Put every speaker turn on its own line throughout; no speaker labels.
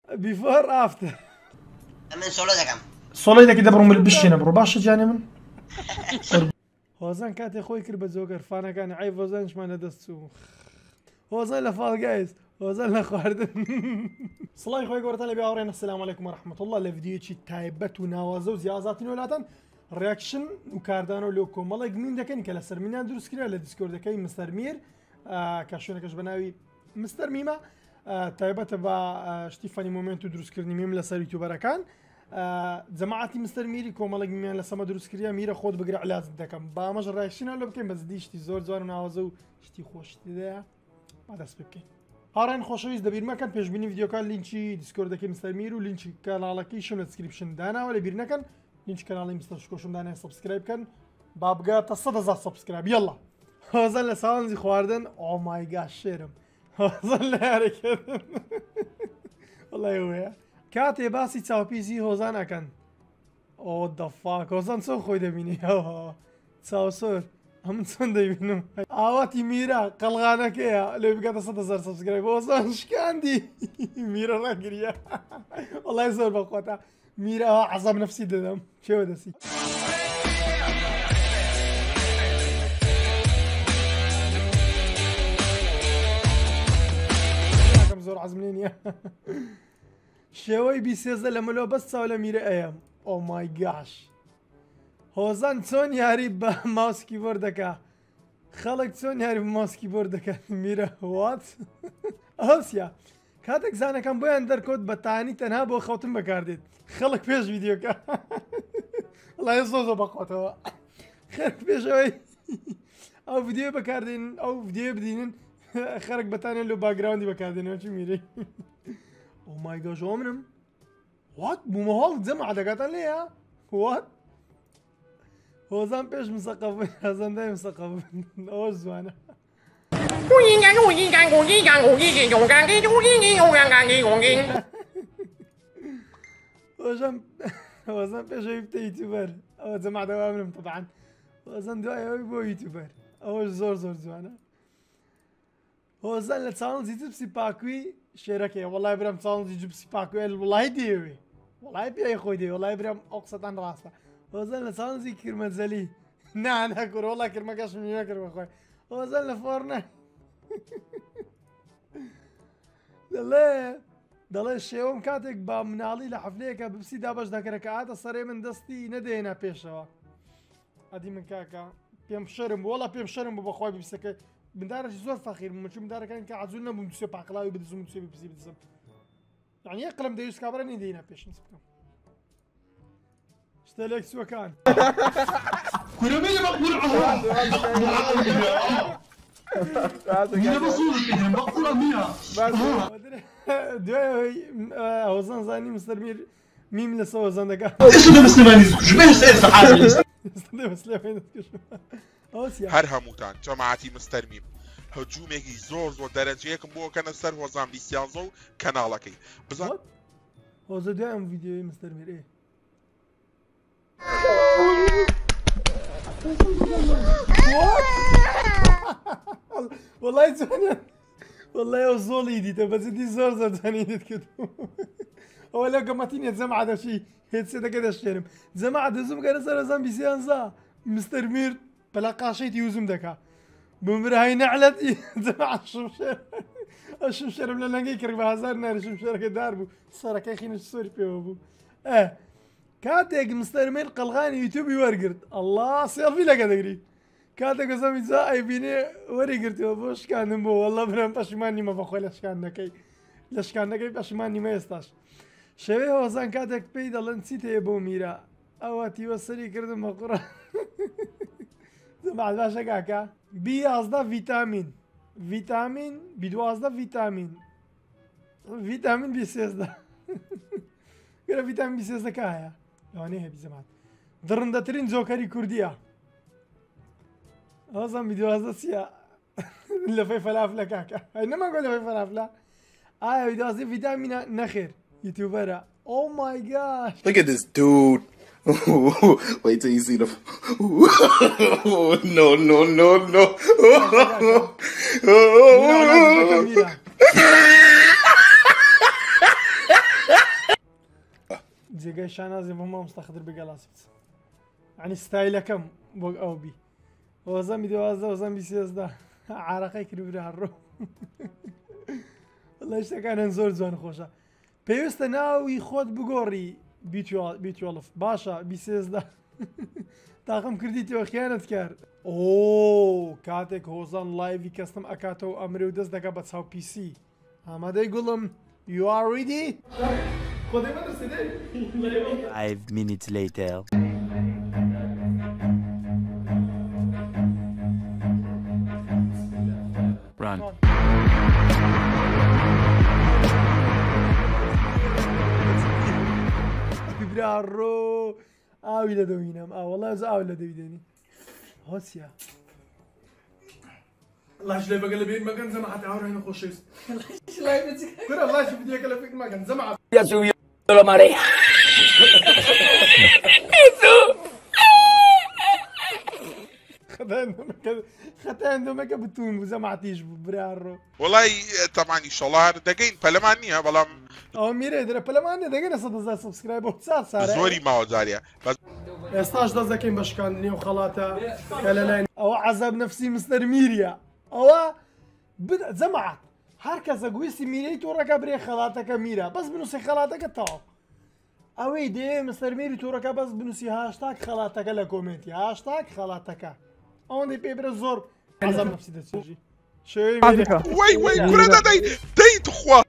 before after.
من سولو دەکەم.
سۆڵەی دەکەی دەبڕم بشێنە بڕۆ باشە جانێ من.
هۆزان کاتێ خۆی کرد بە جۆگەر فانەکانی عیب هۆزانشمانە دەست چوو. هۆزان لە فالگایز هۆزان لە خواردن. سڵای خۆی گەورەتان لە بیاوەڕێن السلام علیکم ورحمة الله لە ڤیدیۆیەکی تایبەت و ناوازە و جیازاتی وڵاتان ڕیاکشن و کاردان و لۆ کۆمەڵێک گمین دەکەن کە لە سەرمینیان دروستکرا لە دیسکۆردەکەی مستەر میر کە شوێنەکەش بە ناوی مستەر میمە تایبەتە بە شتی فەنی مومنت و دروستکردنی میم لەسەر یوتیوبەرەکان جەماعەتی مستەر میری کۆمەڵێک میمیان لە سەمە دروستکردیا میرە خۆت بگرە علاجت دەکەم با ئەمەش ڕیاکشنە لۆ بکەین بەزدی شتی زۆر جوان و ناوازە و شتی خۆشتیدەیە با دەست پێ بکەین. هاڕێن خۆشەویست دەبیر مەکەن پێشبینی ڤیدیۆکان لینکی دیسکۆردەکەی مستەر میر و لینکی کاناڵەکەی شم لە دیسکریپشن داناوە لە بیر نەکەن لینک کاناڵی مستەر شکۆشم دانای سەبسکرایب بکەن با بگاتە 100,000 سەبسکرایب یەڵڵا. هۆزان لە ساوانزی خواردن ئۆ مای گاش شێرم هۆزان لە یاریکردن وەڵای وەیە کاتێ باسی چاوپیسی هۆزان ئەکەن ئۆ دەفاک هۆزان چۆن خۆی دەبینی چاوسۆر ئەمن چۆن دەیبینم ئاواتی میرە قەڵغانەکەیە لێ بگاتە 100,000 سەبسکرایب هۆزان شکاندی میرە ڕەگریە وەڵای زۆر بەخۆتە میرە عەزاب نەفسی دەدەم چێوە دەسی. زۆر عەزم لێ نییە شێوەی بیسێزە لە ملۆ بەس چاو لە میرە ئەیەم ئۆ مای گاش هۆزان چۆن یاری بە ماوسکی بۆردەکە خەڵک چۆن یاری بە ماوسکی بۆردەکەن میرە وات ئەوسیا کاتێک زانەکەم بۆیان دەرکەوت بە تانی تەنها بۆ خەوتن بەکاردێت خەڵک پێش ڤیدیۆکە وەڵای زۆر بەخۆتەوە خەڵک پێشەوەی ئەو ڤیدیۆ بەکاردێن ئەو ڤیدیۆ بدینن خەرک بەتانێن لە باگراوندی بەکاردێنەوە چی میرەی ئۆ مای گۆژ ئەو منم وات بوومە هەڵ جەمع دەکاتان لێیە وات هۆزان پێش مسەقەف بووین هەزەندای مسەقەف بووین ئەوە زوانە هۆزان پێشەوەی بتە یوتیوبەر ئەوە جەمع دەوا منم طبعاً هۆزان دوایەوەی بۆ یوتیوبەر ئەوەش زۆر زۆر جوانە هۆزان لە چاڵنجی جبسی پاکووی شێرەکەی وەڵای برام چاڵنجی جبسی پاکوێ وڵای دێوێ وڵای پێی خۆی دێ وڵای برام ئەو قسەتان ڕاستە هۆزان لە چاڵنجی کرمەجەلی نانەکوڕ وەڵای کرمەکەش میوە کرد بەخۆی هۆزان لە فۆرنە دەڵێ شێوەم کاتێک با مناڵی لە حەفلەیەکە بپسی دابەش دەکرێکە ئاتە سەرێ من دەستی نەدێنە پێشەوە ئەدی من کاکە پێم شەرم وەڵا پێم شەرم بوو بەخوای بپسەکە مندارەش زۆر فەخیر بووم چون مندارەکانی کە عەزوول نەبووم دووسێ پاقڵاوی بدزم دووسێ بپسی بدزم یعنی یەک قلم دەویست کابرا نەیدەینە پێشنج بکەم شتە لێکسوەکان دوای هۆزان زانی مستەر میر میم لە سەوە زەندەکە
هەر هەمووتان جەماعەتی مستەر میم هەجوومێکی زۆر دەرەجەیەکم بۆ کەنە سەر هۆزان بیسیازە و کەناڵەکەی بزان
هۆزە دوای ئەم ڤیدیۆی مستەر میر وەڵای جوانە وەڵای ئەو زۆڵی دیتە بەجددی زۆر جوانی دێت کردو ئەوە لە گەمەتینێت جەمع دەشی هێت سێدەکە دەشێرم جەمع دەزوم گەرە سەر هەزان بیسیانزا مستەر میر بەلا قاشەیتی وزوم دەکا بمرهای نەعلەتی جەمع شمشێرم لە لەنگەی کرد بە هەزار ناری شمشێرەکە دار بوو سەرەکەی خینش سۆری پێوە بوو کاتێک مستەر میر قەڵغانی یوتیوبی وەرگرت ئەڵڵا سێڵفی لەگە دەگری کاتێک زەمی جا ئەیبینێ وەری گرتەوە بۆ شکاندم بۆ وەڵڵا برام پەشیمان نیمە بەخۆی لە شکاندەکەی پەشیمان نیمە ئێستاش شەوەی هۆزان کاتێک پێی دەڵێن چیت هەیە بۆ میرە ئەوە تیوە سەری کردم بە قوڕە جەماعەت باشە کاکە B11 ڤیتامین B12 ڤیتامین B13 گەرە ڤیتامین B13 کە هەیە لەوانەیە هەبی جەماعەت دڕندەترین جۆکەری کوردیە هۆزان B12 چییە لە فەی فەلافلە کاکە نەماگۆ لە فەی فەلافلە ئایا B12 ڤیتامینە نەخێر یوتیوبەرە Oh my gosh!
Look at this dude. Wait till you see the. No, no, no, no.
جێگای شانازی بۆ مامۆستا خدر بگەڵاسی بچ یعنی ستایلەکەم بۆ ئەو بی وەزەمی دوازدە وەزەمی سێزدە عارەقەی کرد برا هەڕۆ وەڵای شتەکانیان زۆر جوان خۆشە پێویستە ناوی خۆت بگۆڕی بیتوەڵف باشە بیسێزدە تاقم کردیتەوە خیانەت کرد ئۆ کاتێک هۆزان لایڤی کەستم ئەکاتەوە ئەمرێ و دەست دەکە بە چاو پیسی ئامادەی گوڵم you are ready
5 minutes later. Run.
برارۆ ئاوی لە دەوینم وەڵای ئاو لە دەویدێنی هۆسیە
لاش لێ بەگە لە بێت مەگەن زەمەعەت هاوڕێنە خۆشەویست کورە لاشی بدیەکە لە فکر مەگەن زەمەعەت
خەتایان دۆمەکە بتون بوو زەمەعەتیش بوو برارۆ
وڵی تەمانی شەڵار دەگەین پەلەمان نییە بەڵام
ئەو میرە درە پەلەمانە دەگەنە 100,000 سبسکرایب بۆ چار سارە
زۆری ماوە جاریە
ئێستاش دەست دەکەین بە شکاندنی و خەڵاتە کە لەلای ئەوە عەزاب نەفسی مستەر میریە ئەوە جەمەعەت هەر کەسە گویستی میرەی تۆڕەکە برێ خەڵاتەکە میرە بەس بنووسی خەڵاتەکە تاو ئەوەی دێ مستەر میری تۆڕەکە بەس بنووسی هاشتاگ خەڵاتەکە لە کۆمنتی هاشتاگ خەڵاتەکە ئەوەندەی پێ برە زۆر عەزاب نەفسی دەچێژی شوێ
وەی وەی کورە دەدەی دەی توخوا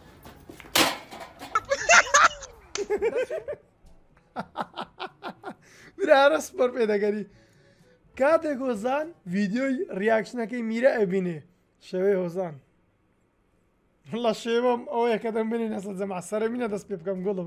برارە سپۆر پێدەگەری کاتێک هۆزان ڤیدیۆی ریاکشنەکەی میرە ئەبینێ شێوەی هۆزان لە شێوەم ئەوەیە کە دەمبێنی نەسە جەمع سەرمینە دەست پێ بکەم گوڵم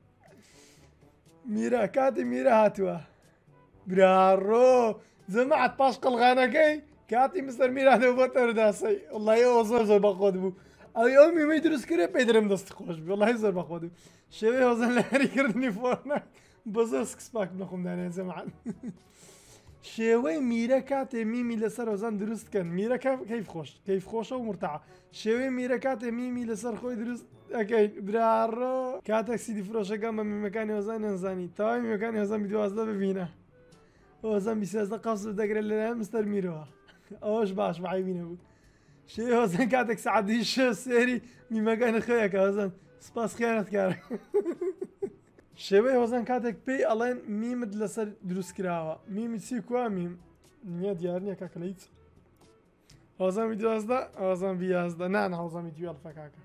میرە کاتی میرە هاتووە برارۆ جەمەعەت پاش قەڵغانەکەی کاتی مستەر میرانەوە بۆ تەرداسەی وڵای ئەوە زۆر زۆر بەخۆت بوو ئەوی ئەو میمەی دروست کرێ پێی درم دەست خۆش بوو وڵای زۆر بەخۆت بوو شێوەی هۆزان لە هەریکردنی فۆرنە بە زۆر سکسپاک نەخۆمدانێ جەمەعەت شێوەی میرە کاتێ میمی لەسەر هۆزان دروستکەن میرەکە کەیف خۆشە و مرتەعە شێوەی میرە کاتێ میمی لەسەر خۆی دروست ئەەکەین برارۆ کاتێک سیدی فرۆشەکان بە میمەکانی هۆزان نەنزانی تاوای میمەکانی هۆزان دوازدە ببینە هۆزان بیسێزدە قەوس دەگرێت لەلایەن مستەر میرەوە ئەوەش باش بەعیبینە بوو شێوەی هۆزان کاتێک سەعەتی شە سێری میمەکانی خۆیەکە هۆزان سپاس خیانەتکارە شێوەی هۆزان کاتێک پێی ئەڵێن میمت لەسەر دروستکراوە میمی چی کووا میم نییە دیار نییە کاکە لە هیچ هۆزامی دوازدە هۆزان بیازدە نانە هۆزامی دوێڵفە کاکە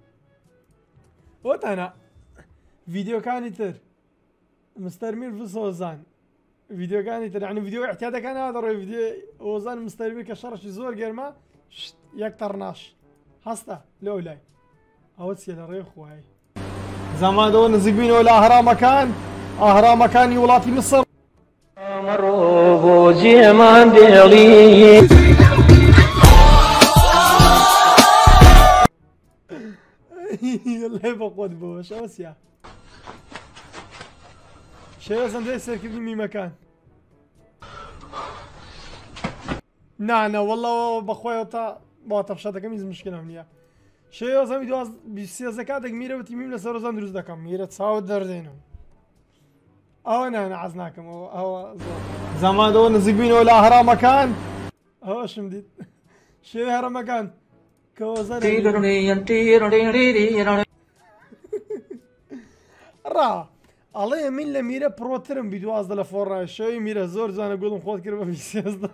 بۆتانە ڤیدیۆکانی تر مستەر میر فس هۆزان ڤیدیۆکانی تر عنی ڤیدیۆ احتیاطەکان نادەڕێ ڤیدیۆ هۆزان مستەر میر کە شەڕەشی زۆر گەرمە یەک تەڕناش هەستە لەو لای ئەوە چیە لە ڕێ خوای زەمانەوە نزیک بووینەوە لە ئاهرامەکانی وڵاتی مسر
ئەمڕۆ بۆ جێمان دێڵی
لێ بەخۆت بۆش ئەوسیە شێوە زەندەی سەرکردنی میمەکان نانە وەڵەوە بەخۆیەوە تا با تەفشاتەکەم هیچ مشکلم نییە شێوە زەمی سێزە کاتێک میرەوەتی میم لەسەر هۆزان دروست دەکەم میرە چاوت دەردێنم ئەوە نانە عەز ناکەم ئەوە زەمانەوە نزیک بووینەوە لە ئاهرامەکان ئەوەشم دیت شێوەی هەرەمەکان کە هۆزان ڕا ئەڵێ من لە میرە پرۆترم بی دوازدە لە فۆڕای شێوی میرە زۆر جوانە گوڵم خۆت کرد بە بیسێزدە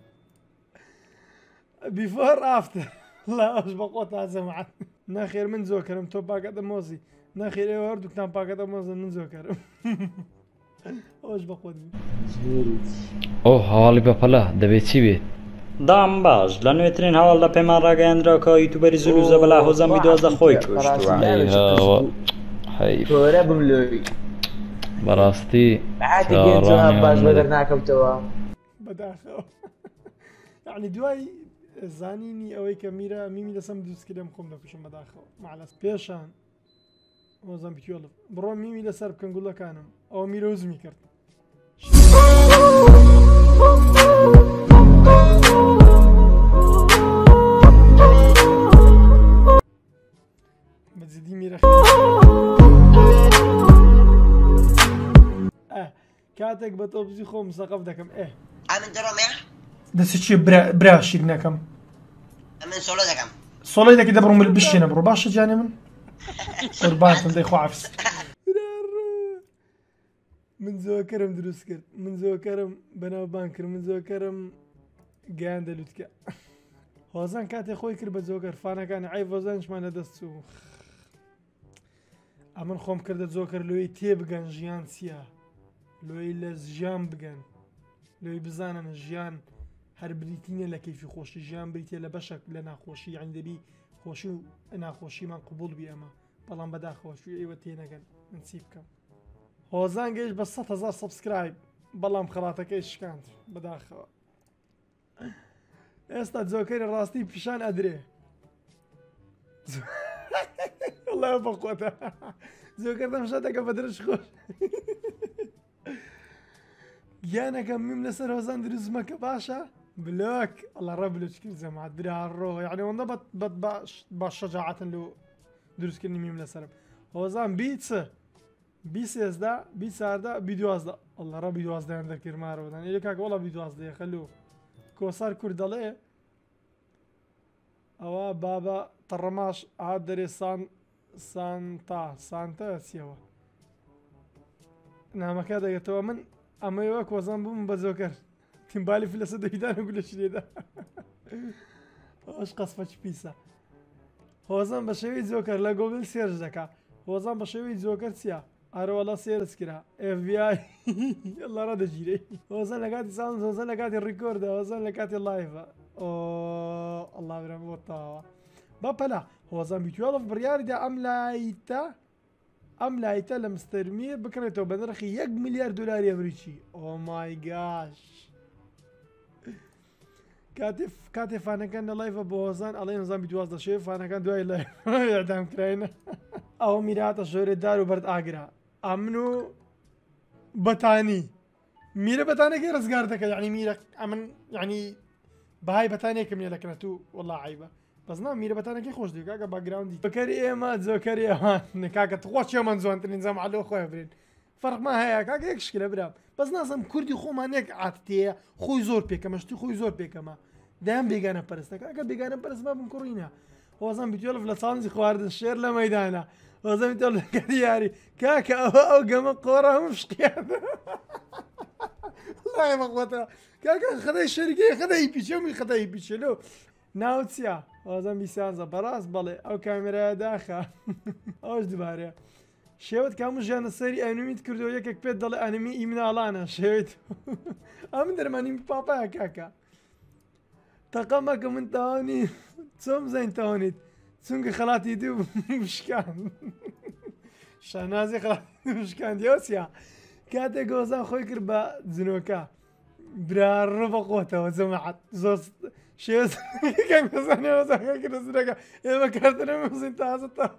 بیفۆر ئافتر لا ئەوش بەخۆ تازەمەعەت نەخێر من زۆکەرم تۆ پاکەتە مۆزی نەخێر ئێوە هەردووکتان پاکەتە مۆزە من زۆکەرم ئەوش بەخۆت بوو
ئەو هەواڵی بەپەلا دەبێت چی بێت
دام باش لە نوێترین هەواڵ لە پێمان ڕاگەیاندراوە یوتیوبەری زولوزە بەلا هۆزەمی دوازدە خۆی کوشتووە
تۆرە بملۆی
بەڕاستی
باش بەدەر ناکەوتەوە
بەداخەوە یعنی دوای زانینی ئەوەی کە میرە میمی لەسەم دروستکردم خۆم دەپوشم بەداخەوە مەعلەس پێشان هۆزان پیتیۆڵف بڕۆ میمی لەسەر بکەن گوڵەکانم ئەوە میرە وزمی کرد بەجددی میرە كاتك بتوبزي خوم سقف دكم إيه
من درامية
دسيتشي برا شير نكم
من سولو دكم
صولي دك دبروا من البشينة برو باش جاني من قربان تندي خو عفس من زو كرم دروس كرت من زو كرم بناو بانكر من زو كرم جاند لوتكا هوزان كاتي خوي كرب زوكر فانا كان عيب وزانش ما ندستو امن خوم كرد زوكر لوي تيبغان جيان سيا لوي لزجان بغان لوي بزانن جيان هر بريتيني لكيف خوشي جيان بريتي لبشك لنا خوشي يعني دبي خوشي انا خوشي ما قبول بي اما بلان بدا خوشي ايوه تينغن نسيبكم هوزان جيش بس 6000 سبسكرايب بلام خلاتك ايش كانت بداخل استا زوكر راستي بشان ادري والله بقوته زوكر ده مشاتك بدرش خوش جانا كم ميم لسر وزان دروز مكة باشا بلوك الله رب لو تشكيل زي ما عدري عالروه يعني والله باش شجاعة لو دروز كني ميم لسر وزان بيتس دا بيتس دا فيديو دا الله رب فيديو دا عندك كرمار ودان إلي كاك والله فيديو دا خلوه كوسار كردالي أوا بابا طرماش عادري سانتا سيوا نعم كذا يتوا من أما يواك وزن بوم بزوكر تنبالي في الأسد يدان أقول شيء ده ايش قصفش بيسا هوزن بشوي زوكر لا جوجل سيرش دكا هوزن بشوي زوكر سيا أرو والله سيرس كرا FBI الله راد جيري هوزن لقاتي ساوند هوزن لقاتي الريكورد هوزن لقاتي اللايف الله برام وطاوا بابلا هوزن بيتوالف بريار دا أم لايتا لمسترمية بكرته بنرخي 1 مليار دولار أمريكي أو ماي جاش كاتف أنا كان لايف أبو هوزن الله نظام بيتواصل شيف أنا كان دواي لايف إعدام كراينا أو ميرات الشهور الدار وبرد آجرا أمنو بتاني ميرا بتاني كي رزقارتك يعني ميرا أمن يعني بهاي بتاني كم يلك تو والله عيبة بس نعم ميرا بتاني كي خوش دي كاكا باك جراوندي بكري إيه ما زوكري أمان كاكا تقوش يوم انزون تنظام على خويا برين فرق ما هي كاكا هيك شكله برام بس نازم كردي خو ما نيك عتيه خوي زور بيك مشتي خوي زور بيك ما دام بيجانا برست كاكا بيجانا برست ما بنكرينها هو زين بيتولف لصانزي خوارد الشير لميدانا هو زين بيتولف كدياري كاكا أو قام قورة مش قيادة الله يمقوتها كاكا خذي الشركة خذي بيش يومي خذي بيش لو ناوتسيا هو زين بيسانزا براس بالي أو كاميرا داخل أوش دباريا شوت كامو جان السري أنمي تكردو يكك بيت ضل أنمي إيمنا لانا شوت أمن درماني بابا كاكا تقامك من تاوني تصوم زين تاونيت تسونك خلاتي دو مشكان شانازي خلاتي مشكان ديوسيا كاتا قوزان خوي كربا زنوكا برا ربا قوتا وزمعت زوز شيوز كان قوزاني وزان كرا زنوكا إما كارتنا مزين تازتا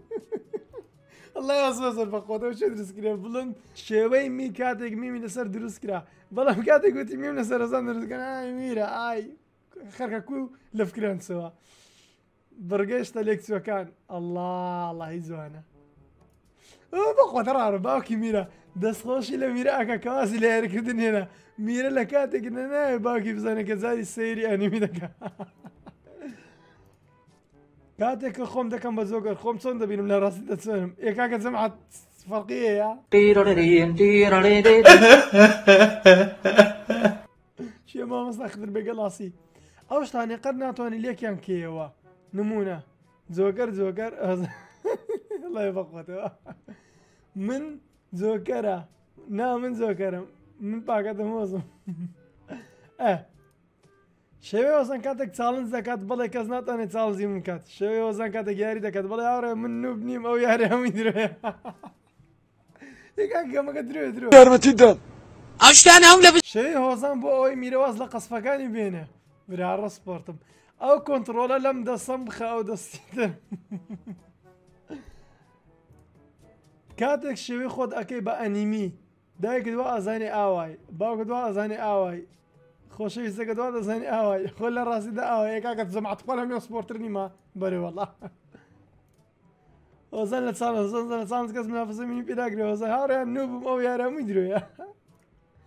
الله يصبر بقوته وش درس كرا بلند شوي مي كاتك ميمي نسر دروس كرا بلا كاتك قلت ميم نسر زان دروس كرا آي ميرا آي خركا كو لفكران سوا برقيش تليك سوا كان الله يزوانا بقوة ترى باوكي ميرا دس خوشي لميرا اكا كواسي ليرك هنا ميرا لكاتك نانا باوكي بزانا كزاري السيري انمي دكا كاتك خوم دكم بزوكر خوم صون دبينم لا راسي تسونم إيه كاكا سمعت فرقية يا شي ما مستخدر بقلاسي اوش تاني قرنا توني ليك يان كيوا نمونا زوكر الله يبقوته من زوكرة من زوكرة من باقة موزم شوي وزن كاتك تسالن زكاة بلا كزنات أنا تسال زي من كات شوي وزن كاتك ياري دكات بلا ياري من نوب نيم أو ياري هم يدروا يكاك ما قدروا
يا رمتيدان أشتانهم لب
شوي وزن بو أوي ميرواز لقصفكاني بينه برا سبورتم أو كنترولر لم ده صمخة أو ده ستر كاتك شوي خود أكي بأنيمي دايك دوا أزاني آواي باوك دوا أزاني آواي خوشي يسكت دوا أزاني آواي خل الراسي ده آواي كاكا تزمعت قولهم يو سبورترني ما بري والله وزن لتسانس كاس منافسة مني بيداقري وزن هاري النوب أو ياري مدرو يا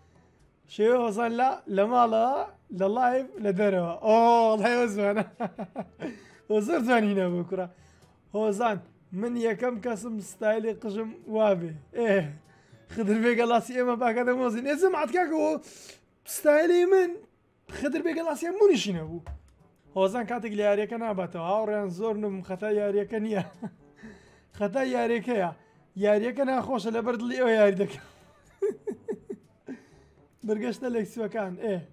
شيء وصل لا لمالا للايف لدروا اوه والله يوزوانا وزر زوان هنا بكره هوزان من يكم كسم ستايلي قشم وابي ايه خضر بيق لاسي اما باك هذا موزين ايه سمعت كاكو ستايلي من خضر بيق لاسي مونيش هنا بو هوزان كاتك لي ياريك انا باتو هاوريان زور نم خطا ياريك نيا خطا ياريك ياريك انا خوش لبرد لي او ياردك برقشت لك سوا كان ايه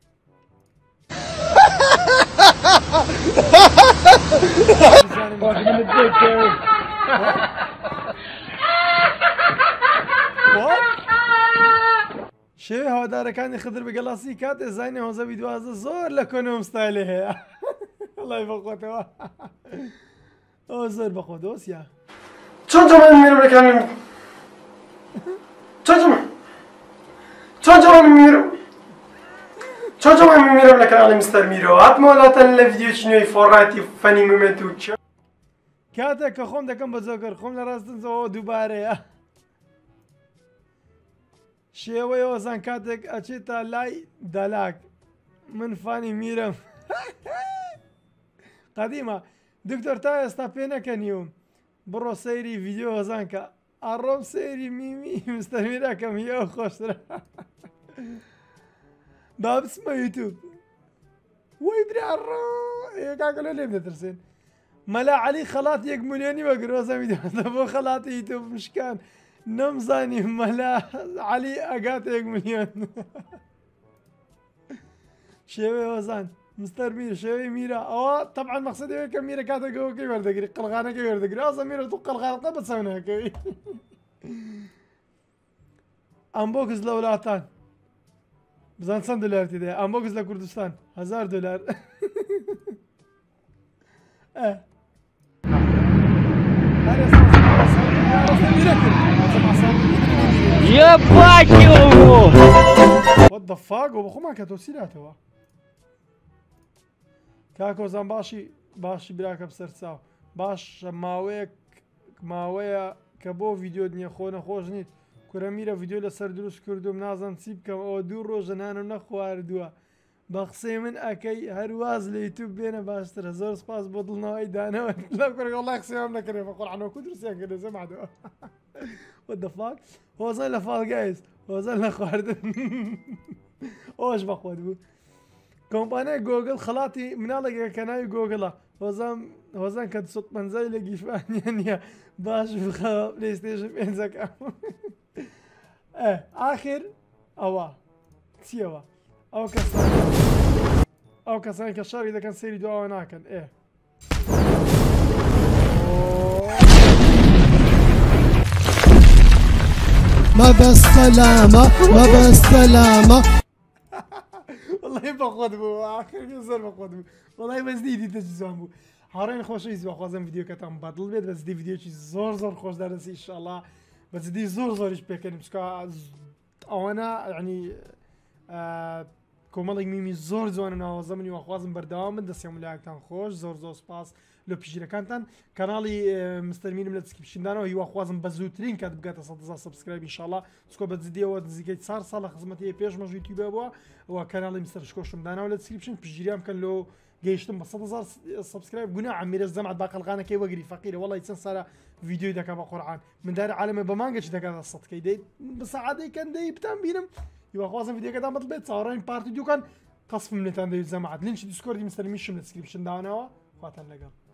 شيء هو دار كان يخضر بقلاصي كات زيني هو زبيد وازا زور لكونهم ستايله الله يفقوته او زور بقودوس يا
천천히 밀어버리면 천천히 밀어버리면 مستر ميرو اتمولات الفيديو شنو فوراتي فاني مومنتو
كاتك خم دكم بزوكر خم لراستن زو دوباره شيوي وزن كاتك اتشيتا لاي دالاك من فاني ميرم قديمة دكتور تاي استابينا كان يوم برو سيري فيديو وزنكا الروم سيري ميمي مستمرة كم هي خوشترا باب اسمه يوتيوب ويدري الروم ايه قاقلوا لي بترسين ملا علي خلاط يك مليوني وقروزة فيديو دبو خلاط يوتيوب مشكان نمزاني ملا علي اقات يك مليون شوي وزن مستر مير شوي ميرا اه طبعا مقصدي كم ميرا كاتا جو كي وردقري قلغانا كي وردقري اصلا ميرا تو قلغانا قبل سويناها كي انبوكس لولاتان بزان سن دولار تدي انبوكس لكردستان $1000 اه
يا باكيو
وات ذا فاك وبخو ما كاتو سيلاتوا كاكو زان باشي براك بسرساو باش ماوية كبو فيديو دنيا خونا خوش نيت كوراميرا فيديو لسر دروس كردوم نازن سيب كم او دو روز نانو نخوار دوا بخصي من اكي هرواز ليوتيوب بينا باشتر زور سباس بطل نوعي دانا لا كورك والله يخسيهم لك ريفا قول عنو كدرسيان كده سمعتوا وات ذا فاك هو زي لفال جايز هو زي لخوار اوش بخواد بو كومباني جوجل خلاطي منالك كناي جوجل وزن كد صوت منزل لقي فانيا باش بخا بلاي ستيشن بينزك اخر اوا تسيوا او كسان كشار اذا كان سيري دعاء هناك ايه
ما بالسلامة ما بالسلامة
والله باخذ بو اخر يزر باخذ بو والله بس دي تجزم بو هارين خوش يزوا خوازم فيديو كتام بدل بيت بس دي فيديو چي زور خوش درس ان شاء الله بس دي زور ايش بكن بسكا انا يعني كومالك ميمي زور زوان انا زمني واخوازم بردام دس يوم لاكتان خوش زور سباس لو بيجي كانتن كانالي مستلمين من الديسكريبشن دانو هي واخوازم بزوترين كاتب بقات صدزا سبسكرايب ان شاء الله سكو بتزدي ودزيكي صار صار خدمتي بيج مج يوتيوب ابوا وكانالي مستر شكوشم دانو ولا ديسكريبشن بيجي كان لو جيشتم بصدزا سبسكرايب قلنا عمير الزمعت باقي الغانا كي وقري فقيره والله يتسن صار فيديو داك بقرعان من دار عالم بمانجا داك الصوت كي دي بس عادي كان دي بتام بينم يوا خوازم فيديو كذا مطلبت صارين بارتي دو كان قصف من تاندي الزمعت لينش ديسكورد مستلمين من الديسكريبشن دانو خواتن لقى